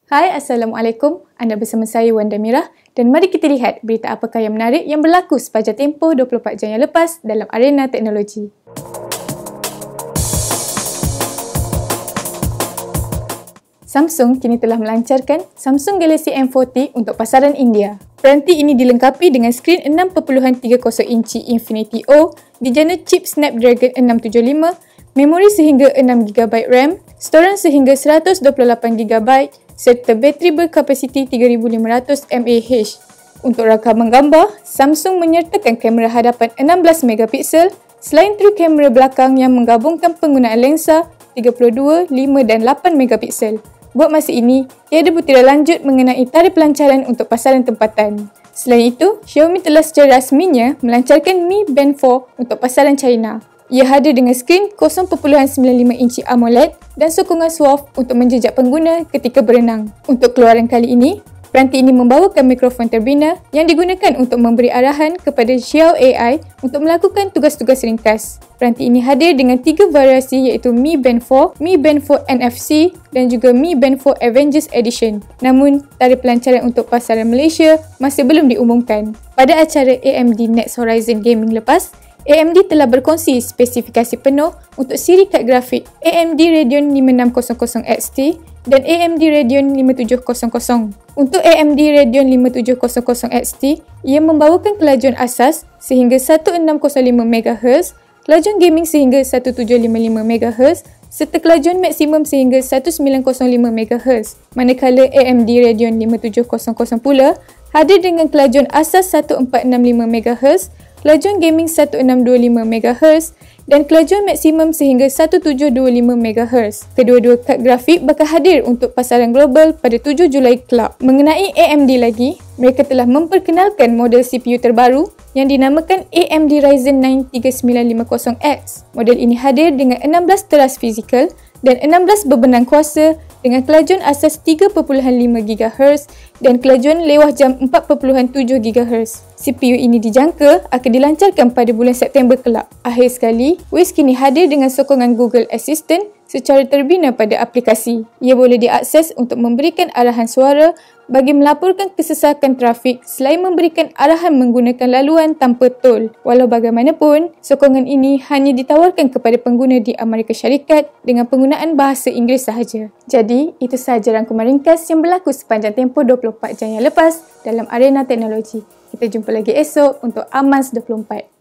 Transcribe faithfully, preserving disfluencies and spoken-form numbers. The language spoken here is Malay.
Hai, Assalamualaikum. Anda bersama saya Wanda Mirah dan mari kita lihat berita apakah yang menarik yang berlaku sepanjang tempoh dua puluh empat jam yang lepas dalam arena teknologi. Samsung kini telah melancarkan Samsung Galaxy M empat puluh untuk pasaran India. Peranti ini dilengkapi dengan skrin enam perpuluhan tiga kosong inci Infinity O, dijana chip Snapdragon enam tujuh lima, memori sehingga enam gigabyte RAM, storan sehingga seratus dua puluh lapan gigabyte serta bateri berkapasiti tiga ribu lima ratus mAh. Untuk rakaman gambar, Samsung menyertakan kamera hadapan enam belas megapiksel selain true kamera belakang yang menggabungkan penggunaan lensa tiga puluh dua, lima dan lapan megapiksel. Buat masa ini, tiada butiran lanjut mengenai tarikh pelancaran untuk pasaran tempatan. Selain itu, Xiaomi telah secara rasminya melancarkan Mi Band empat untuk pasaran China. Ia hadir dengan skrin kosong perpuluhan sembilan lima inci AMOLED dan sokongan S W A V untuk menjejak pengguna ketika berenang. Untuk keluaran kali ini, peranti ini membawakan mikrofon terbina yang digunakan untuk memberi arahan kepada Xiao A I untuk melakukan tugas-tugas ringkas. Peranti ini hadir dengan tiga variasi iaitu Mi Band empat, Mi Band empat N F C dan juga Mi Band empat Avengers Edition. Namun, tarikh pelancaran untuk pasaran Malaysia masih belum diumumkan. Pada acara A M D Next Horizon Gaming lepas, A M D telah berkongsi spesifikasi penuh untuk siri kad grafik A M D Radeon lima enam kosong kosong X T dan A M D Radeon lima tujuh kosong kosong. Untuk A M D Radeon lima tujuh kosong kosong X T, ia membawakan kelajuan asas sehingga seribu enam ratus lima megahertz, kelajuan gaming sehingga seribu tujuh ratus lima puluh lima megahertz serta kelajuan maksimum sehingga seribu sembilan ratus lima megahertz. Manakala A M D Radeon lima tujuh kosong kosong pula hadir dengan kelajuan asas seribu empat ratus enam puluh lima megahertz, kelajuan gaming seribu enam ratus dua puluh lima megahertz dan kelajuan maksimum sehingga seribu tujuh ratus dua puluh lima megahertz. Kedua-dua kad grafik bakal hadir untuk pasaran global pada tujuh Julai kelak. Mengenai A M D lagi, mereka telah memperkenalkan model C P U terbaru yang dinamakan A M D Ryzen sembilan tiga sembilan lima kosong X. Model ini hadir dengan enam belas teras fizikal dan enam belas bebenang kuasa dengan kelajuan asas tiga perpuluhan lima gigahertz dan kelajuan lewah jam empat perpuluhan tujuh gigahertz. C P U ini dijangka akan dilancarkan pada bulan September kelak. Akhir sekali, Wiz kini hadir dengan sokongan Google Assistant secara terbina pada aplikasi. Ia boleh diakses untuk memberikan arahan suara bagi melaporkan kesesakan trafik selain memberikan arahan menggunakan laluan tanpa tol. Walau bagaimanapun, sokongan ini hanya ditawarkan kepada pengguna di Amerika Syarikat dengan penggunaan bahasa Inggeris sahaja. Jadi, itu sahaja rangkuman ringkas yang berlaku sepanjang tempoh dua puluh empat jam yang lepas dalam arena teknologi. Kita jumpa lagi esok untuk Amans dua puluh empat.